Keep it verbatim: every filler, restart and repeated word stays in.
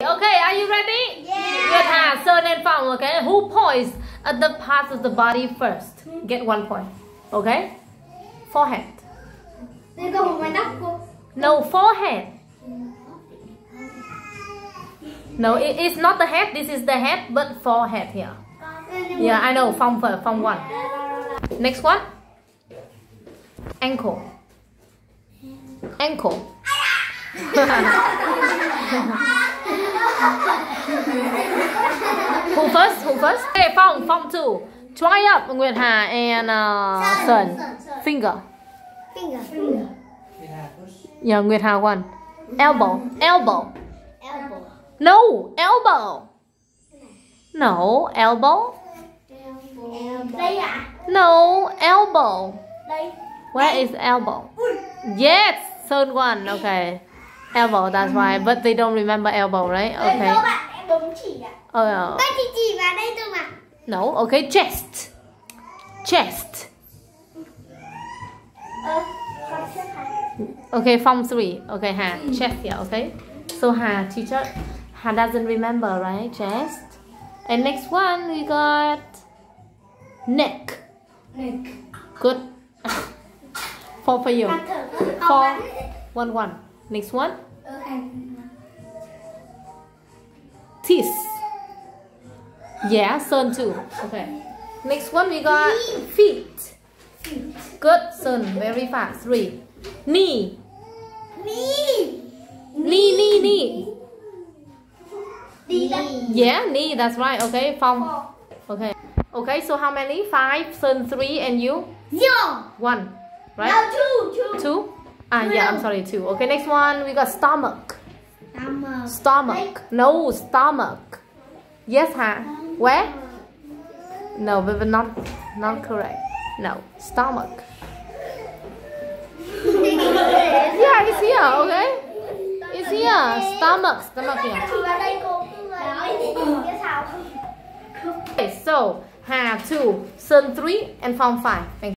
Okay, are you ready? Yeah. Good, ha. Sơn and Phong, okay? Who points at the parts of the body first? Get one point. Okay? Forehead. No, forehead. No, it, it's not the head. This is the head, but forehead here. Yeah, I know. Phong first. Phong one. Next one. Ankle. Ankle. Who first? Who first? Okay, Phong. Phong two. Try up, Nguyệt Hà and uh, Sơn. Finger. Finger. Finger. Yeah, Nguyệt Hà one. Elbow. Elbow. Elbow. No, elbow. No, elbow. Đây ạ. No, elbow. Đây. Where is elbow? Yes, third one. Okay, elbow. That's right. But they don't remember elbow, right? Okay. Các bạn em bấm chỉ ạ. Oh. Các chị chỉ vào đây thôi mà. No. Okay, chest. Chest. Ờ, con xếp hả? Okay, Phong three. Okay, Hà. Chest here. Okay. So Hà, teacher, Hà doesn't remember, right? Chest. And next one we got neck. Neck. Good. Four for you. Four. One one. Next one. Teeth. Yeah, Sơn two. Okay. Next one we got feet. Good, Sơn. Very fast. Three. Knee. Knee. Knee, knee, knee. Knee. Yeah, knee. That's right. Okay, Phong. Okay. Okay, so how many? Five, Sơn three, and you? Zero. One. Right? No, two. Two. Two? Ah, yeah, I'm sorry, two. Okay, next one, we got stomach. Stomach. Stomach. No, stomach. Yes, huh? Where? No, but, but not, not correct. No, stomach. Yeah, it's here, okay? It's here. Stomach, stomach here. Okay, so, Hà two, Sơn three, and Phong five. Thank you.